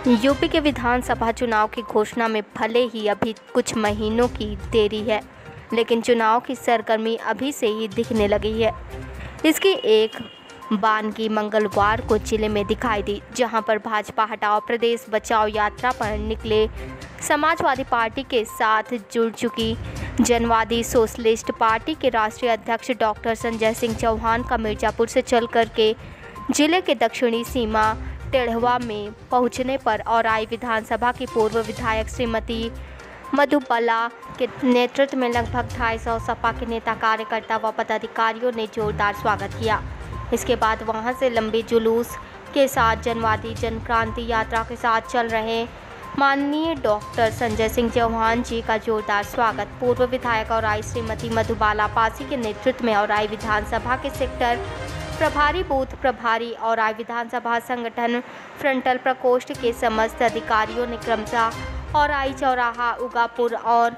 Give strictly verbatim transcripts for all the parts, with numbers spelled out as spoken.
UP के विधानसभा चुनाव की घोषणा में भले ही अभी कुछ महीनों की देरी है, लेकिन चुनाव की सरगर्मी अभी से ही दिखने लगी है। इसकी एक बानगी मंगलवार को जिले में दिखाई दी, जहां पर भाजपा हटाओ प्रदेश बचाओ यात्रा पर निकले समाजवादी पार्टी के साथ जुड़ चुकी जनवादी सोशलिस्ट पार्टी के राष्ट्रीय अध्यक्ष डॉक्टर संजय सिंह चौहान का मिर्जापुर से चल कर के जिले के दक्षिणी सीमा टेढ़वा में पहुंचने पर और आई विधानसभा की पूर्व विधायक श्रीमती मधुबाला के नेतृत्व में लगभग ढाई सौ सपा के नेता कार्यकर्ता व पदाधिकारियों ने जोरदार स्वागत किया। इसके बाद वहां से लंबे जुलूस के साथ जनवादी जनक्रांति यात्रा के साथ चल रहे माननीय डॉक्टर संजय सिंह चौहान जी का जोरदार स्वागत पूर्व विधायक और आई श्रीमती मधुबाला पासी के नेतृत्व में और आई विधानसभा के सेक्टर प्रभारी बूथ प्रभारी और आई विधानसभा संगठन फ्रंटल प्रकोष्ठ के समस्त अधिकारियों ने क्रमशः और आई चौराहा उगापुर और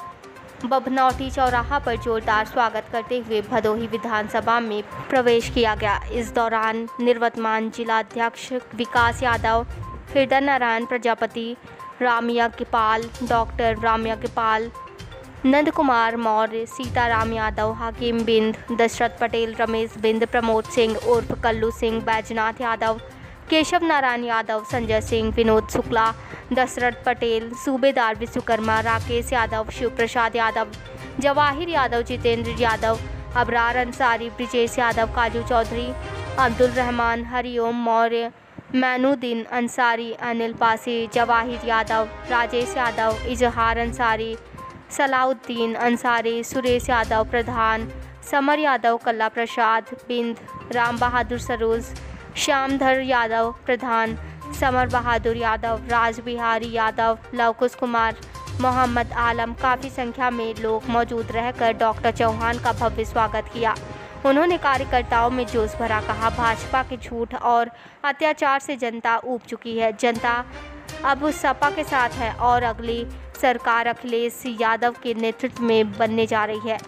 बभनौटी चौराहा पर जोरदार स्वागत करते हुए भदोही विधानसभा में प्रवेश किया गया। इस दौरान निवर्तमान जिलाध्यक्ष विकास यादव, हृदय नारायण प्रजापति, रामयज्ञपाल, डॉक्टर रामयज्ञपाल, नंद कुमार मौर्य, सीताराम यादव, हाकिम बिंद, दशरथ पटेल, रमेश बिंद, प्रमोद सिंह उर्फ कल्लू सिंह, बैजनाथ यादव, केशव नारायण यादव, संजय सिंह, विनोद शुक्ला, दशरथ पटेल, सूबेदार विश्वकर्मा, राकेश यादव, शिव प्रसाद यादव, जवाहिर यादव, जितेंद्र यादव, अबरार अंसारी, ब्रिजेश यादव, काजू चौधरी, अब्दुल रहमान, हरिओम मौर्य, मैनुद्दीन अंसारी, अनिल पासी, जवाहिर यादव, राजेश यादव, इजहार अंसारी, सलाउद्दीन अंसारी, सुरेश यादव प्रधान, समर यादव, कल्ला प्रसाद बिंद, राम बहादुर सरोज, श्यामधर यादव प्रधान, समर बहादुर यादव, राज बिहारी यादव, लवकुश कुमार, मोहम्मद आलम काफ़ी संख्या में लोग मौजूद रहकर डॉक्टर चौहान का भव्य स्वागत किया। उन्होंने कार्यकर्ताओं में जोश भरा कहा, भाजपा के झूठ और अत्याचार से जनता ऊब चुकी है। जनता अब सपा के साथ है और अगली सरकार अखिलेश यादव के नेतृत्व में बनने जा रही है।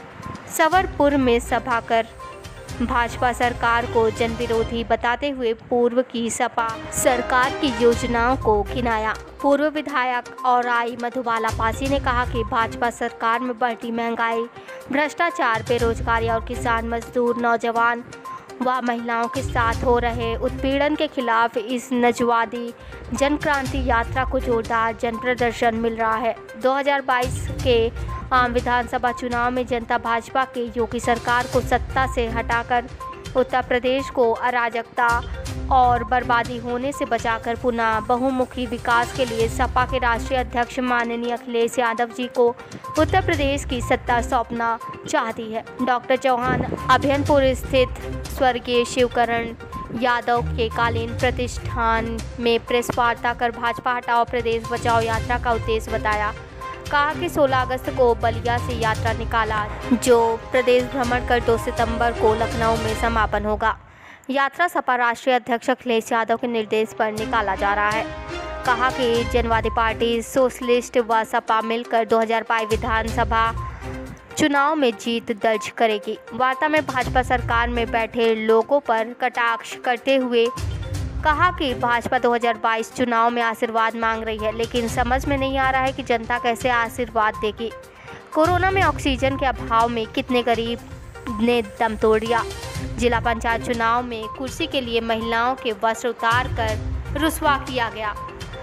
सवरपुर में सभा कर भाजपा सरकार को जनविरोधी बताते हुए पूर्व की सपा सरकार की योजनाओं को गिनाया। पूर्व विधायक और आई मधुबाला पासी ने कहा कि भाजपा सरकार में बढ़ती महंगाई, भ्रष्टाचार, बेरोजगारी और किसान मजदूर, नौजवान व महिलाओं के साथ हो रहे उत्पीड़न के खिलाफ इस नजवादी जनक्रांति यात्रा को जोरदार जन प्रदर्शन मिल रहा है। दो हज़ार बाईस के आम विधानसभा चुनाव में जनता भाजपा के योगी सरकार को सत्ता से हटाकर उत्तर प्रदेश को अराजकता और बर्बादी होने से बचाकर पुनः बहुमुखी विकास के लिए सपा के राष्ट्रीय अध्यक्ष माननीय अखिलेश यादव जी को उत्तर प्रदेश की सत्ता सौंपना चाहती है। डॉक्टर चौहान अभयनपुर स्थित स्वर्गीय शिवकरण यादव के कालीन प्रतिष्ठान में प्रेस वार्ता कर भाजपा हटाओ प्रदेश बचाओ यात्रा का उद्देश्य बताया। कहा कि सोलह अगस्त को बलिया से यात्रा निकाला, जो प्रदेश भ्रमण कर दो सितंबर को लखनऊ में समापन होगा। यात्रा सपा राष्ट्रीय अध्यक्ष अखिलेश यादव के निर्देश पर निकाला जा रहा है। कहा कि जनवादी पार्टी सोशलिस्ट व सपा मिलकर दो हज़ार बाईस विधानसभा चुनाव में जीत दर्ज करेगी। वार्ता में भाजपा सरकार में बैठे लोगों पर कटाक्ष करते हुए कहा कि भाजपा दो हज़ार बाईस चुनाव में आशीर्वाद मांग रही है, लेकिन समझ में नहीं आ रहा है कि जनता कैसे आशीर्वाद देगी। कोरोना में ऑक्सीजन के अभाव में कितने गरीब ने दम तोड़ दिया। जिला पंचायत चुनाव में कुर्सी के लिए महिलाओं के वस्त्र उतार कर रुस्वा किया गया।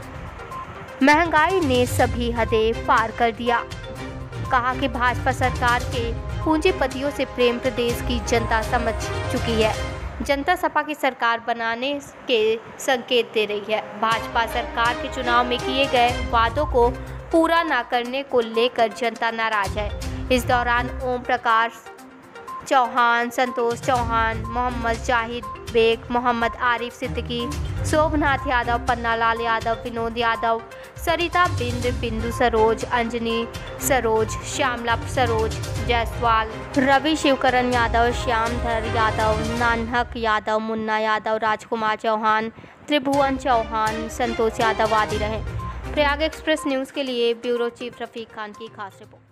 महंगाई ने सभी हदें पार कर दिया। कहा कि भाजपा सरकार के पूंजीपतियों से प्रेम प्रदेश की जनता समझ चुकी है। जनता सपा की सरकार बनाने के संकेत दे रही है। भाजपा सरकार के चुनाव में किए गए वादों को पूरा न करने को लेकर जनता नाराज है। इस दौरान ओम प्रकाश चौहान, संतोष चौहान, मोहम्मद जाहिद बेग, मोहम्मद आरिफ सिद्दीकी, शोभनाथ यादव, पन्नालाल यादव, विनोद यादव, सरिता बिंद, बिंदु सरोज, अंजनी सरोज, श्यामला सरोज जायसवाल, रवि शिवकरण यादव, श्यामधर यादव, नानहक यादव, मुन्ना यादव, राजकुमार चौहान, त्रिभुवन चौहान, संतोष यादव आदि रहे। प्रयाग एक्सप्रेस न्यूज़ के लिए ब्यूरो चीफ रफीक खान की खास रिपोर्ट।